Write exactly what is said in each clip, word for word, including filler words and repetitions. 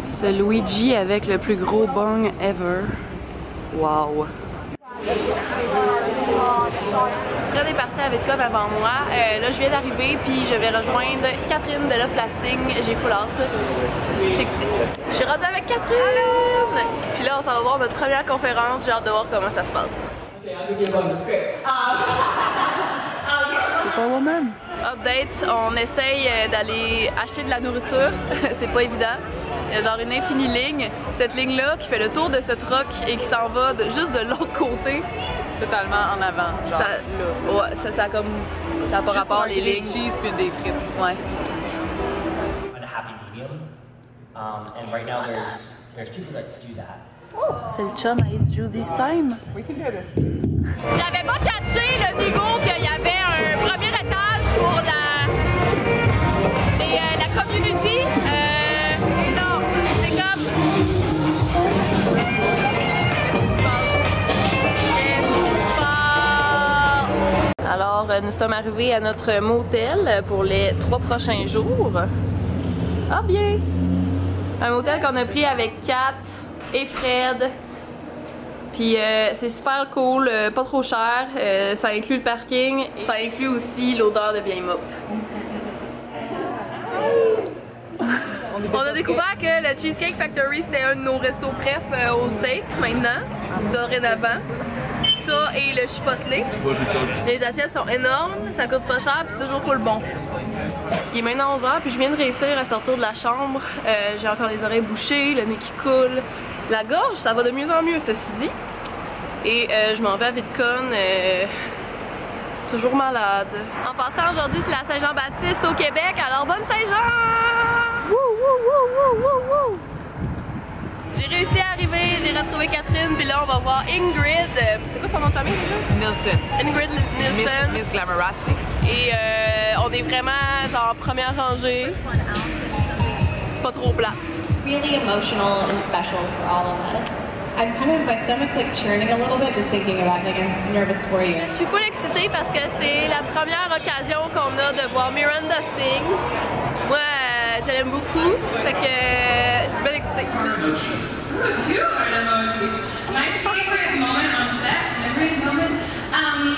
Ce Luigi avec le plus gros bong ever. Wow! Fred est parti à VidCon avant moi. Euh, là, je viens d'arriver, puis je vais rejoindre Catherine de Love Lasting. J'ai full hâte. Je suis excitée. Je suis rendue avec Catherine! Puis là, on s'en va voir notre première conférence. J'ai hâte de voir comment ça se passe. Superwoman. Update, on essaye d'aller acheter de la nourriture. C'est pas évident. Il y a genre une infinie ligne. Cette ligne-là qui fait le tour de ce truck et qui s'en va de, juste de l'autre côté. Totalement en avant. Genre, ça, là. Ouais, ça, ça comme. Ça n'a pas rapport les lignes. Cheese puis des frites. Ouais. C'est le chum à It's Judy's Time. J'avais pas catché le niveau qu'il y avait un premier étage pour la, les, euh, la community. Euh, non, c'est comme. Alors, nous sommes arrivés à notre motel pour les trois prochains jours. Ah bien! Un motel qu'on a pris avec Kat et Fred. Puis euh, c'est super cool, euh, pas trop cher. Euh, ça inclut le parking. Ça inclut aussi l'odeur de vieille mop. On a découvert que le Cheesecake Factory c'était un de nos restos préf euh, aux States maintenant, dorénavant. Ça et le chipotle. Les assiettes sont énormes, ça coûte pas cher, puis c'est toujours full bon. Il est maintenant onze heures, puis je viens de réussir à sortir de la chambre. Euh, J'ai encore les oreilles bouchées, le nez qui coule. La gorge, ça va de mieux en mieux, ceci dit. Et euh, je m'en vais à VidCon, euh, toujours malade. En passant, aujourd'hui, c'est la Saint-Jean-Baptiste au Québec, alors bonne Saint-Jean! Wouh, wouh, wouh, wouh, wouh! J'ai réussi à arriver, j'ai retrouvé Catherine, puis là on va voir Ingrid. C'est quoi son nom de famille déjà? Nielsen. Ingrid Nielsen. Miss, Miss Glamorazzi. Et euh, on est vraiment genre première rangée. Pas trop plat. Really emotional and special for all of us. I'm kind of, my stomach's like churning a little bit just thinking about it. Like I'm nervous for you. Je suis full excitée parce que c'est la première occasion qu'on a de voir Miranda sing. Moi, euh, je l'aime beaucoup, fait que euh, je suis bien excitée. Two hard emojis. My favorite moment on set, memory moment. Um,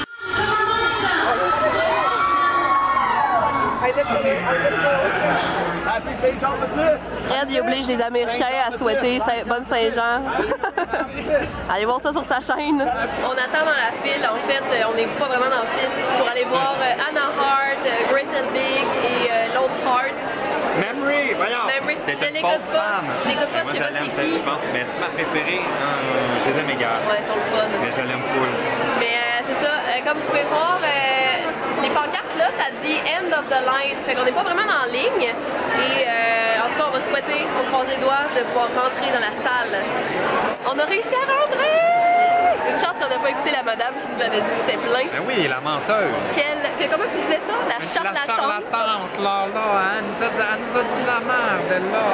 Fred, il oblige les Américains à souhaiter Saint bonne Saint-Jean. Allez voir ça sur sa chaîne. On attend dans la file, en fait, on n'est pas vraiment dans la file pour aller voir Anna Hart, Grace Helbig et euh, l'autre Hart. Memory, voyons! Memory, je l'écoute pas, je l'écoute pas, je sais pas c'est qui. Je pense que c'est ma préférée, euh, je les aime égales. Ouais, ils sont le fun. Mais je l'aime full. Mais euh, c'est ça, euh, comme vous pouvez voir, euh, les pancartes là, ça dit End of the Line. Fait qu'on n'est pas vraiment en ligne. Et euh, en tout cas, on va souhaiter, on croise les doigts, de pouvoir rentrer dans la salle. On a réussi à rentrer! Une chance qu'on n'a pas écouté la madame qui nous avait dit que c'était plein. Ben oui, la menteuse. Quelle, que, comment tu disais ça? La charlatante. La charlatante, là, là, hein, elle nous a, elle nous a dit de la merde, là.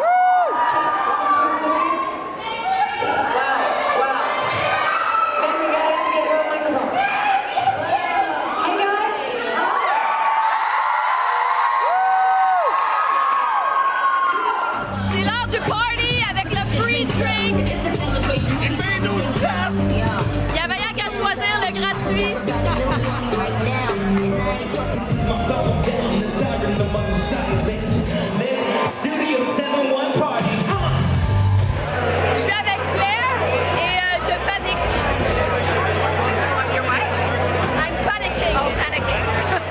C'est l'heure du party avec le free drink. Il y avait rien qu'à choisir le gratuit. Je suis avec Claire et euh, je panique. I'm panicking. Panicking.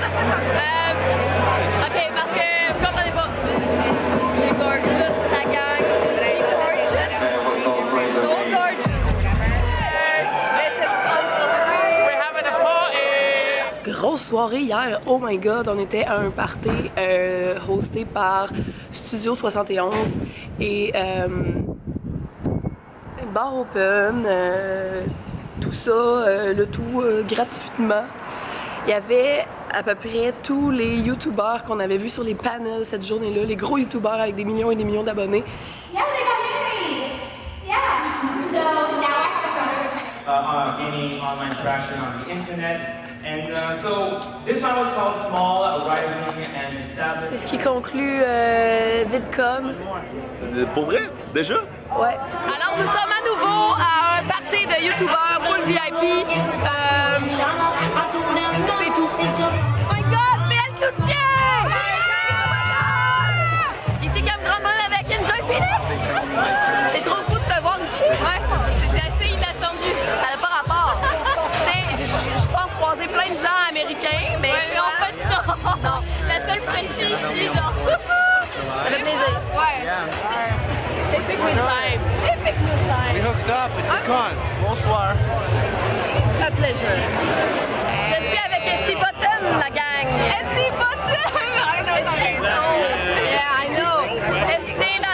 euh, ok, parce que vous comprenez pas. Je suis gorgeous, la gang. Gorgeous. So gorgeous. This is fun. We're having a party! Grosse soirée hier, oh my god, on était à un party euh, hosté par Studio soixante et onze et euh, bar open, euh, tout ça, euh, le tout euh, gratuitement. Il y avait à peu près tous les youtubeurs qu'on avait vus sur les panels cette journée-là, les gros youtubeurs avec des millions et des millions d'abonnés. Yeah, they got married. Yeah. So now I have a brother which I Uh, uh, gaining online traction on the internet. And uh, so this one was called Small, Rising and Established. C'est ce qui conclut euh, VidCom. Pour vrai? Déjà? Ouais. Alors nous sommes à nouveau à un party de youtubeurs full V I P. Euh, c'est tout. Oh my god, P L Cloutier! Ici Cam Grandmont avec Enjoy Phoenix! C'est trop fou de te voir ici. Ouais, c'était assez inattendu. Ça n'a pas rapport. Tu sais, je pense croiser plein de gens américains, mais. Ouais, en fait, non. Non. La seule Frenchie ici, genre. Ça fait plaisir. Ouais. Epic Meal Time. Epic Meal Time. We hooked up at Con. Bonsoir. A pleasure. Je suis avec S C Button, la gang. S C Button! I know that. Yeah, I know. S C, la